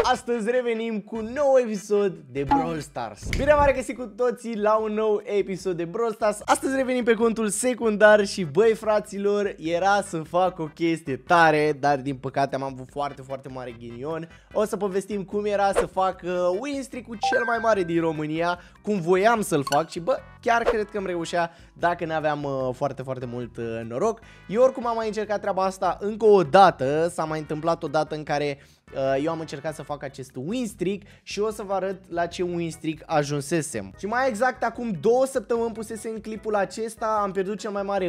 Astăzi revenim cu un nou episod de Brawl Stars. Bine v-am regăsit cu toții la un nou episod de Brawl Stars. Astăzi revenim pe contul secundar și băi fraților, era să fac o chestie tare, dar din păcate am avut foarte mare ghinion. O să povestim cum era să fac win streak-ul cel mai mare din România, cum voiam să-l fac și bă, chiar cred că îmi reușea dacă n-aveam foarte mult noroc. Eu oricum am mai încercat treaba asta încă o dată, s-a mai întâmplat o dată în care eu am încercat să fac acest win streak și o să vă arăt la ce win streak ajunsesem. Și mai exact acum 2 săptămâni pusesem clipul acesta, am pierdut cel mai mare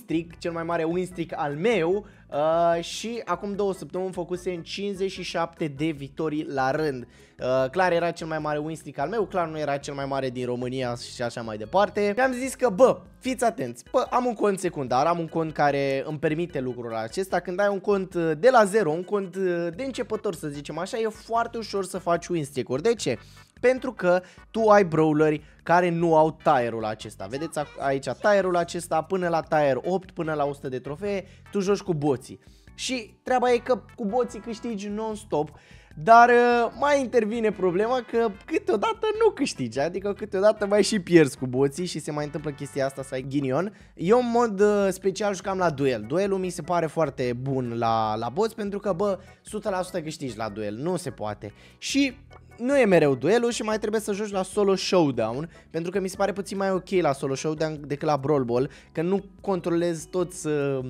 win streak al meu și acum 2 săptămâni făcusem 57 de victorii la rând. Clar era cel mai mare win streak al meu, clar nu era cel mai mare din România și așa mai departe. Mi-am zis că bă, fiți atenți, bă, am un cont secundar, am un cont care îmi permite lucrul acesta. Când ai un cont de la zero, un cont de începător să zicem așa, e foarte ușor să faci win streak-uri. De ce? Pentru că tu ai brawleri care nu au tire-ul acesta. Vedeți aici tire-ul acesta, până la tire 8, până la 100 de trofee, tu joci cu boții. Și treaba e că cu boții câștigi non-stop, dar mai intervine problema că câteodată nu câștigi, adică câteodată mai și pierzi cu boții și se mai întâmplă chestia asta să ai ghinion. Eu în mod special jucam la duel. Duelul mi se pare foarte bun la boți pentru că bă, 100% câștigi la duel, nu se poate. Și nu e mereu duelul și mai trebuie să joci la solo showdown, pentru că mi se pare puțin mai ok la solo showdown decât la brawl ball, că nu controlezi toți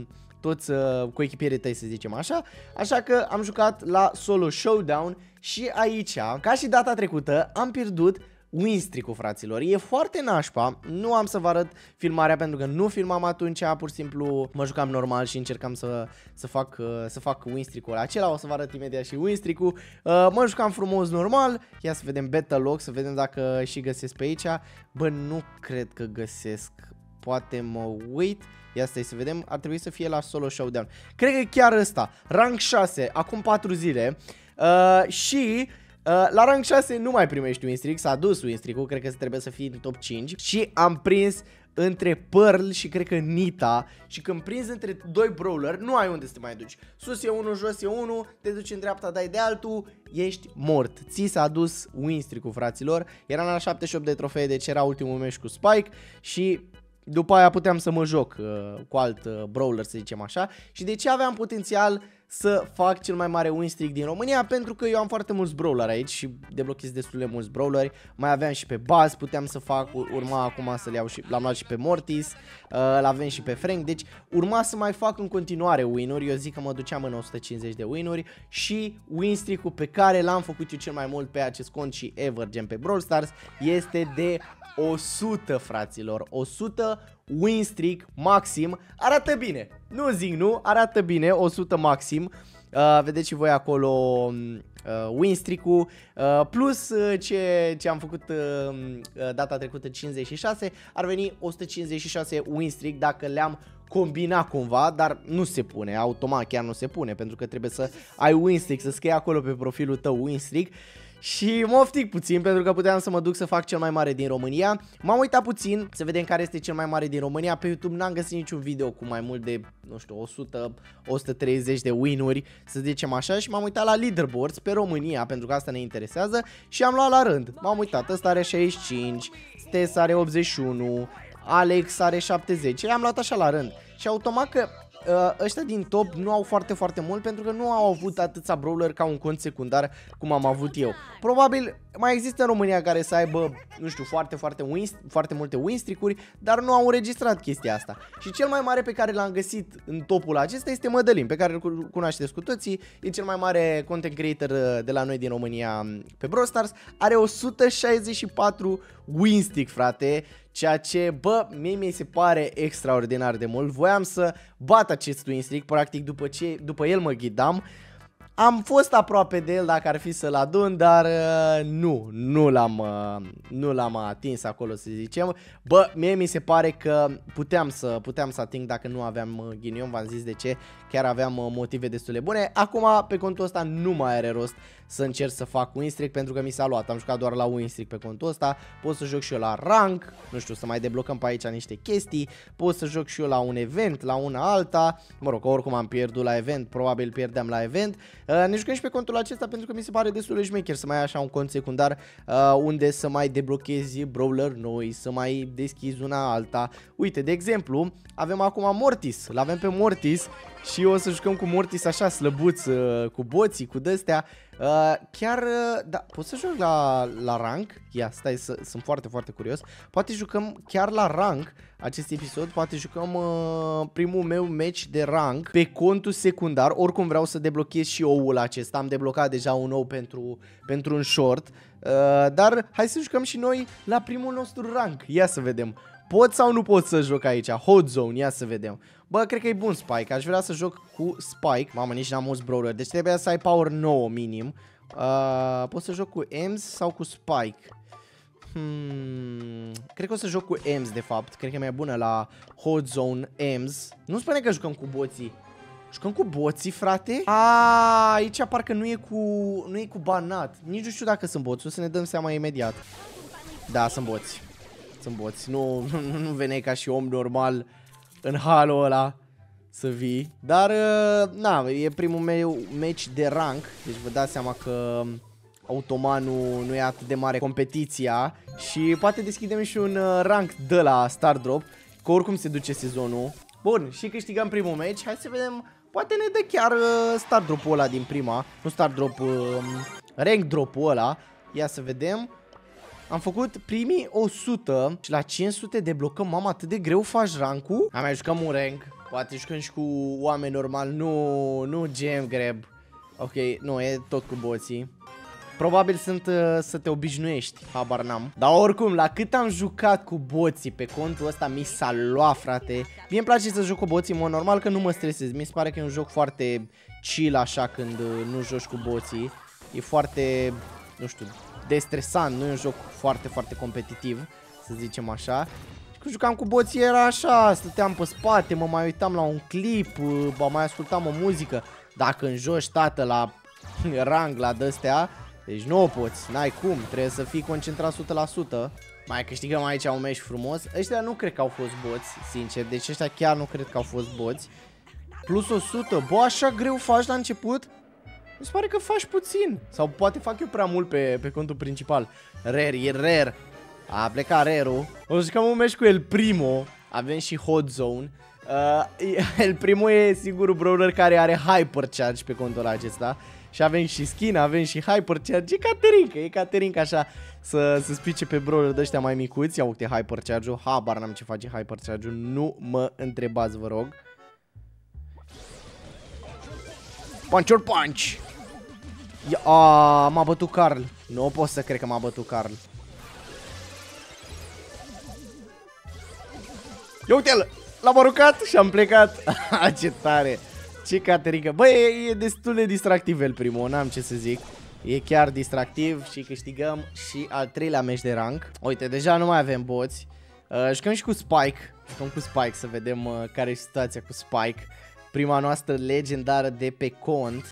coechipierii tăi, să zicem așa. Așa că am jucat la solo showdown și aici, ca și data trecută, am pierdut win streak-ul, fraților. E foarte nașpa, nu am să vă arăt filmarea pentru că nu filmam atunci, pur și simplu mă jucam normal și încercam să fac win streak-ul acela. O să vă arăt imediat și win streak-ul. Mă jucam frumos normal. Ia să vedem battle log, să vedem dacă și găsesc pe aici. Bă, nu cred că găsesc. Poate mă uit. Ia stai să vedem, ar trebui să fie la solo showdown. Cred că e chiar ăsta, rank 6, acum 4 zile. Și la rank 6 nu mai primești win streak, s-a dus win streak-ul, cred că trebuie să fie în top 5. Și am prins între Pearl și cred că Nita. Și când prinzi între 2 brawler, nu ai unde să te mai duci. Sus e unul, jos e unul, te duci în dreapta, dai de altul, ești mort. Ți s-a dus win streak-ul, fraților. Eram la 78 de trofee, deci era ultimul meci cu Spike. Și după aia puteam să mă joc cu alt brawler, să zicem așa. Și de ce aveam potențial să fac cel mai mare win streak din România? Pentru că eu am foarte mulți brawler aici și deblochez destul de mulți brawleri. Mai aveam și pe Buzz, puteam să fac, urma acum să-l iau și l-am luat și pe Mortis, l-avem și pe Frank. Deci urma să mai fac în continuare win-uri. Eu zic că mă duceam în 150 de win-uri. Și win streak-ul pe care l-am făcut eu cel mai mult pe acest cont și ever gen pe Brawl Stars este de 100, fraților. 100 win streak maxim. Arată bine, nu zic nu, arată bine, 100 maxim. Vedeți și voi acolo win streak-ul, plus ce am făcut data trecută 56, ar veni 156 win streak dacă le-am combinat cumva, dar nu se pune, automat chiar nu se pune, pentru că trebuie să ai win streak, să scrii acolo pe profilul tău win streak. Și mă oftic puțin pentru că puteam să mă duc să fac cel mai mare din România. M-am uitat puțin să vedem care este cel mai mare din România. Pe YouTube n-am găsit niciun video cu mai mult de, nu știu, 100-130 de win-uri, să zicem așa. Și m-am uitat la leaderboards pe România, pentru că asta ne interesează. Și am luat la rând. M-am uitat, ăsta are 65, Stes are 81, Alex are 70. I-am luat așa la rând. Și automat că ăștia din top nu au foarte mult pentru că nu au avut atâția brawler ca un cont secundar cum am avut eu. Probabil mai există în România care să aibă, nu știu, foarte multe win streak-uri, dar nu au înregistrat chestia asta. Și cel mai mare pe care l-am găsit în topul acesta este Mădălin, pe care îl cunoașteți cu toții. E cel mai mare content creator de la noi din România pe Brawl Stars. Are 164 win streak, frate. Ceea ce, bă, mie mi se pare extraordinar de mult. Voiam să bat acest win streak, practic după el mă ghidam. Am fost aproape de el dacă ar fi să-l adun, dar nu l-am atins acolo, să zicem. Bă, mie mi se pare că puteam să ating dacă nu aveam ghinion, v-am zis de ce, chiar aveam motive destul de bune. Acum pe contul ăsta nu mai are rost să încerc să fac win streak pentru că mi s-a luat, am jucat doar la win streak pe contul ăsta. Pot să joc și eu la rank, nu știu, să mai deblocăm pe aici niște chestii. Pot să joc și eu la un event, la una alta. Mă rog, oricum am pierdut la event, probabil pierdeam la event. Ne jucăm și pe contul acesta pentru că mi se pare destul de șmecher să mai ai așa un cont secundar unde să mai deblochezi brawler noi, să mai deschizi una alta. Uite, de exemplu, avem acum Mortis, l-avem pe Mortis și o să jucăm cu Mortis așa slăbuț, cu boții, cu de-astea. Chiar, da, pot să joc la rank? Ia, stai, sunt foarte, foarte curios. Poate jucăm chiar la rank acest episod, poate jucăm primul meu match de rank pe contul secundar. Oricum vreau să deblochez și oul acesta, am deblocat deja un ou pentru un short. Dar hai să jucăm și noi la primul nostru rank. Ia să vedem. Pot sau nu pot să joc aici? Hot Zone, ia să vedem. Bă, cred că e bun Spike, aș vrea să joc cu Spike. Mamă, nici n-am mulți brawler, deci trebuie să ai power 9 minim. Pot să joc cu Ems sau cu Spike? Cred că o să joc cu Ems de fapt, cred că e mai bună la Hot Zone Ems. Nu spune că jucăm cu boții. Jucăm cu boții, frate? Aici parcă nu e cu banat. Nici nu știu dacă sunt boți, o să ne dăm seama imediat. Da, sunt boți. Sunt boți, nu veneai ca și om normal în halul ăla să vii. Dar, na, e primul meu match de rank. Deci vă dați seama că automat nu e atât de mare competiția. Și poate deschidem și un rank de la Star Drop, că oricum se duce sezonul. Bun, și câștigăm primul match. Hai să vedem, poate ne dă chiar Star Drop-ul ăla din prima. Nu Star Drop, rank drop-ul ăla. Ia să vedem. Am făcut primii 100 și la 500 deblocăm. Mamă, atât de greu faci rank-ul? Mai jucăm un rank. Poate jucăm și cu oameni normal. Nu gem grab. Ok, nu, e tot cu boții. Probabil sunt să te obișnuiești. Habar n-am. Dar oricum, la cât am jucat cu boții pe contul ăsta, mi s-a luat, frate. Mie îmi place să joc cu boții, în mod normal că nu mă stresez. Mi se pare că e un joc foarte chill așa când nu joci cu boții. E foarte, nu știu, destresant, nu e un joc foarte, foarte competitiv, să zicem așa. Și când jucam cu boții era așa, stăteam pe spate, mă mai uitam la un clip, mai ascultam o muzică. Dacă înjoci, tată, la rang, la de-astea, deci nu o poți, n-ai cum, trebuie să fii concentrat 100%. Mai câștigăm aici un meci frumos. Ăștia nu cred că au fost boți, sincer, deci ăștia chiar nu cred că au fost boți. Plus 100, bă, așa greu faci la început? Mi se pare că faci puțin. Sau poate fac eu prea mult pe contul principal. Rare, e rare. A plecat rare-ul. O să jucăm un meci cu El Primo. Avem și Hot Zone. El Primo e singurul brawler care are Hypercharge pe contul acesta. Și avem și skin, avem și Hypercharge. E Caterinca așa să spice pe brawler de ăștia mai micuți. Ia uite Hypercharge-ul. Habar n-am ce face Hypercharge-ul. Nu mă întrebați, vă rog. Punch or punch. M-a bătut Carl. Nu pot să cred că m-a bătut Carl. Ia uite-l, l-am aruncat și am plecat. Ce tare. Ce Caterinca. Băi, e destul de distractiv El Primo, n-am ce să zic. E chiar distractiv și câștigăm și al 3-lea meci de rank. Uite, deja nu mai avem boți. Jucăm și cu Spike. Jucăm cu Spike să vedem care e situația cu Spike. Prima noastră legendară de pe cont.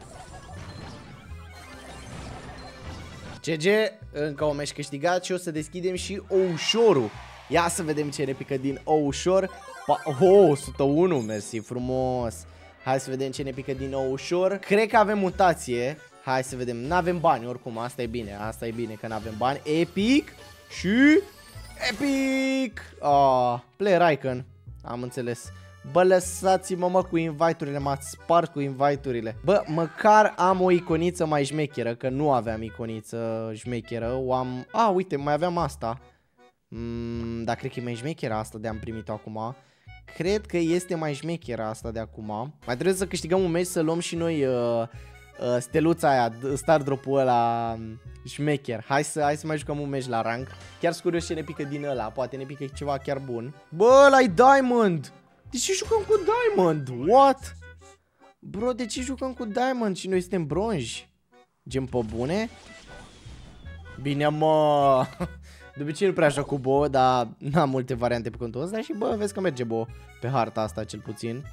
GG, încă un meci câștigat și o să deschidem și ușorul. Ia să vedem ce ne pică din ușor. 101, mersi frumos. Hai să vedem ce ne pică din ușor. Cred că avem mutație. Hai să vedem, n-avem bani oricum, asta e bine. Asta e bine că n-avem bani. Epic și epic. Player icon, am înțeles. Bă, lăsați-mă, mă, cu invite-urile, m-ați spart cu invite-urile. Bă, măcar am o iconiță mai șmecheră, că nu aveam iconiță șmecheră. O am... uite, mai aveam asta. Dar cred că e mai șmecheră asta de am primit-o acum. Cred că este mai șmecheră asta de acum. Mai trebuie să câștigăm un meci să luăm și noi steluța aia, Star Drop-ul ăla șmecher. Hai să mai jucăm un meci la rank. Chiar sunt curios ce ne pică din ăla, poate ne pică ceva chiar bun. Bă, ăla-i Diamond! De ce jucăm cu Diamond? What? Bro, de ce jucăm cu Diamond și noi suntem bronzi? Gen pe bune? Bine, mă. De obicei nu prea joc cu Bo, dar n-am multe variante pe contul ăsta. Și bă, vezi că merge Bo pe harta asta cel puțin.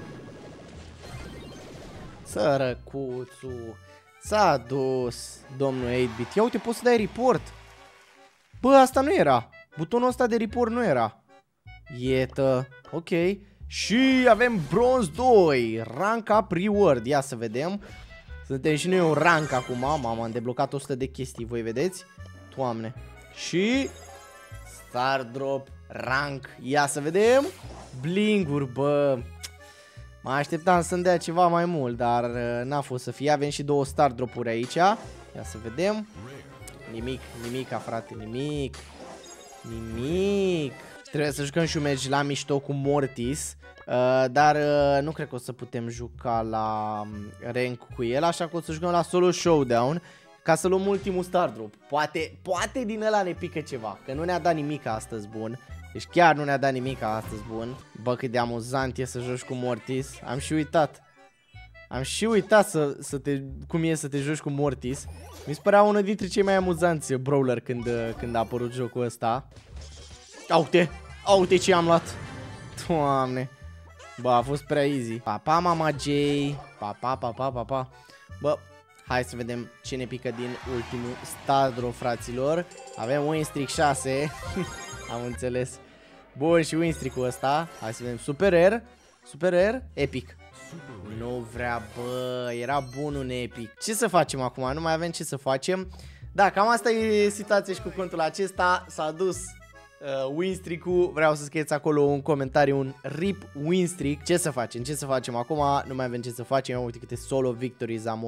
Sărăcuțul. S-a dus domnul 8-bit. Ia uite, poți să dai report. Bă, asta nu era. Butonul ăsta de report nu era. Ietă. Ok. Și avem bronz 2. Rank up reward. Ia să vedem. Suntem și noi un rank acum. Mama, am deblocat 100 de chestii, voi vedeți? Doamne. Și Star Drop rank. Ia să vedem. Blinguri, bă. Mă așteptam să-mi dea ceva mai mult, dar n-a fost să fie. Avem și 2 Star Drop-uri aici. Ia să vedem. Nimic, nimica, frate, nimic. Nimic. Trebuie să jucăm și un match la mișto cu Mortis. Dar nu cred că o să putem juca la rank cu el, așa că o să jucăm la solo showdown ca să luăm ultimul Star Drop. Poate din ăla ne pică ceva, că nu ne-a dat nimic astăzi bun. Deci chiar nu ne-a dat nimic astăzi bun. Bă, cât de amuzant e să joci cu Mortis. Am și uitat. Am și uitat cum e să te joci cu Mortis. Mi se părea unul dintre cei mai amuzanți brawler când a apărut jocul ăsta. Uite ce am luat. Doamne. Bă, a fost prea easy. Pa, mama J. Pa. Bă, hai să vedem ce ne pică din ultimul Star Drop, fraților. Avem win streak 6. Am înțeles. Bun, și win streak-ul ăsta. Hai să vedem. Super rare. Epic. Nu vrea, bă. Era bun un epic. Ce să facem acum? Nu mai avem ce să facem. Da, cam asta e situația și cu contul acesta. S-a dus win streak-ul. Vreau să scrieți acolo un comentariu, un RIP win streak. Ce să facem? Ce să facem acum? Nu mai avem ce să facem. Uite câte solo victories am.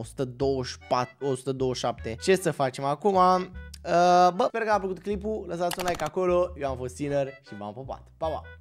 127. Ce să facem acum? Bă, sper că a plăcut clipul. Lăsați un like acolo. Eu am fost Sinner și v-am pupat. Pa, pa!